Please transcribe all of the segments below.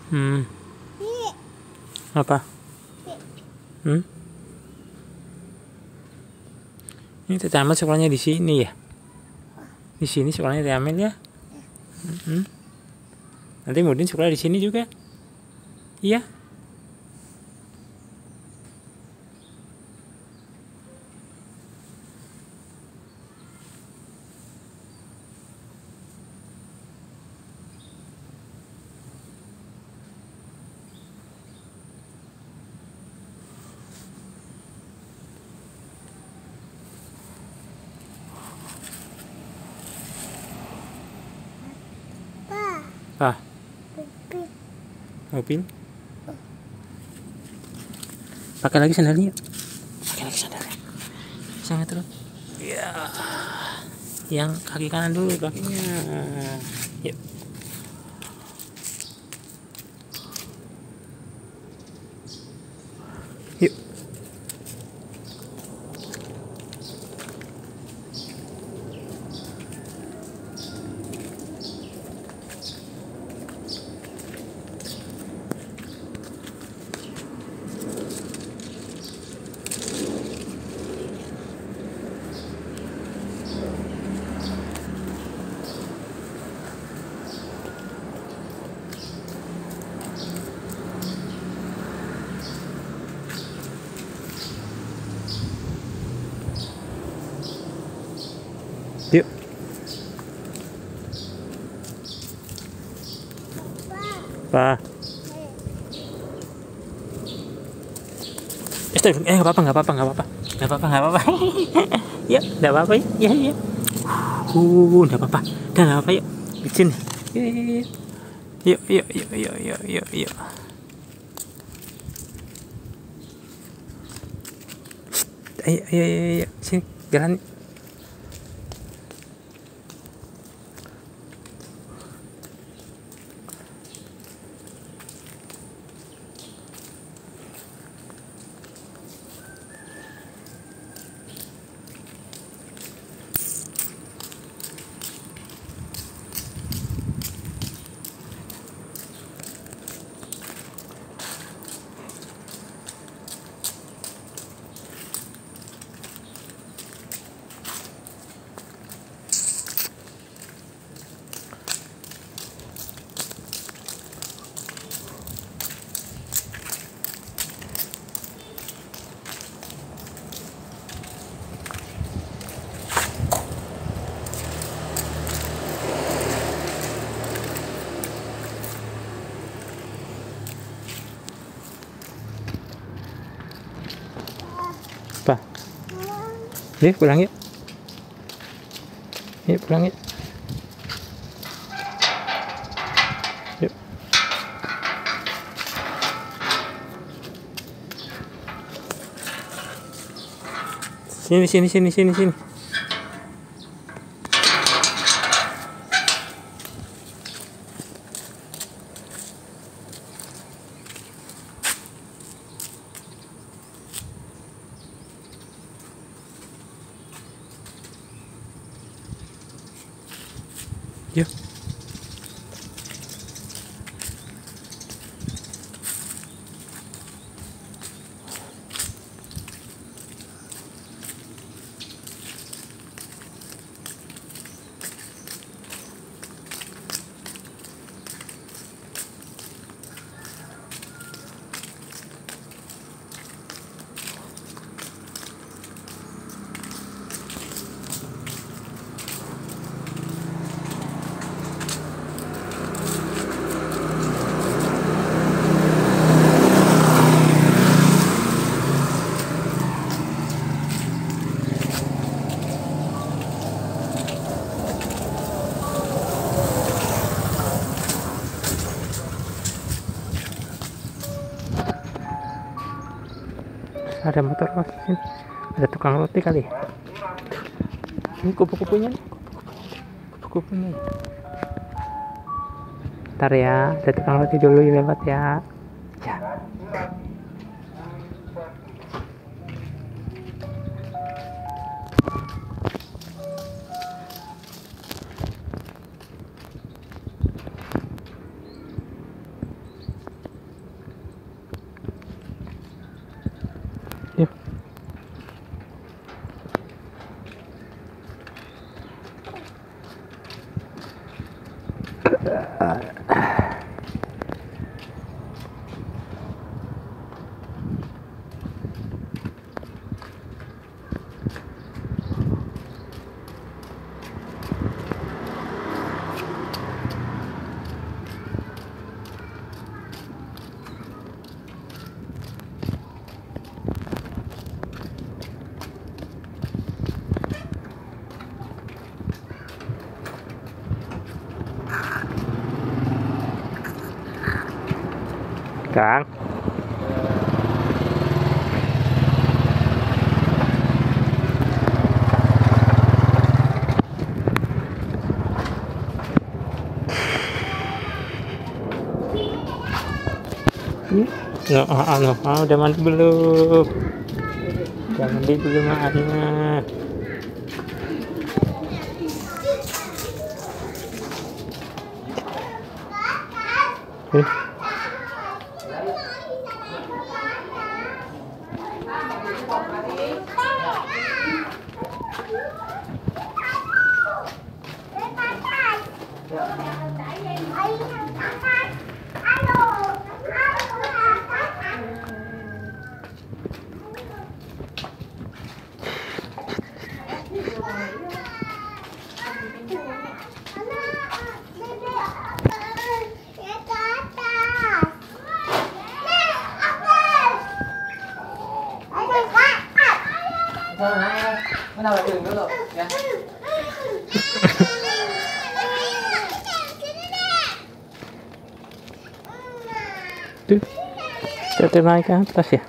Hmm. Apa? Hmm? Ini Teh Amel sekolahnya di sini ya? Di sini sekolahnya Teh Amel ya? Hmm. Nanti Mudin sekolah di sini juga? Iya? Ah, mobil. Pakai lagi sandalnya. Pakai lagi sandalnya. Sangat terus. Ya. Yang kaki kanan dulu kakinya. Yuk. Yuk. Yuk. Pak. Nggak apa-apa. Nggak apa-apa. Ya, nggak apa-apa. Ya. Nggak apa-apa. Nggak apa-apa. Yuk, izin. Yuk. Ayo. Sini, jalan. Apa? Yuk, pulang yuk. Yuk, pulang yuk. Yuk. Sini. Yuk. Ada motor lewat sini. Ada tukang roti kali. Ini kupu-kupunya. Ntar ya, ada tukang roti dulu yang lewat ya. Ya. Kang. Udah mandi belum? Udah mandi belum Ana? Nào là đường nữa rồi nha. Tuh, kita naik ke atas ya.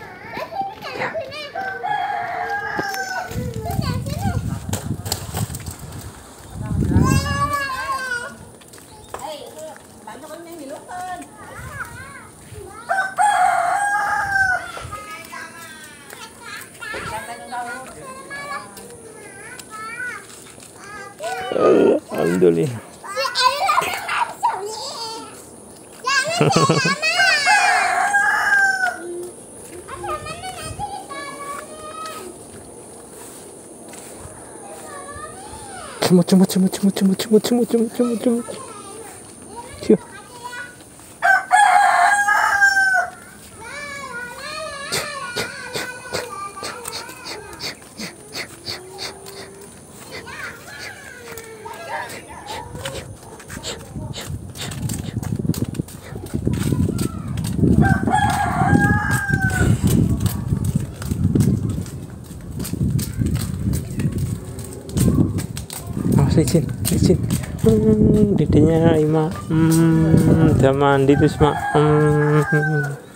Alhamdulillah. Cuma. Licin. Dedenya Ima udah mandi terus mak.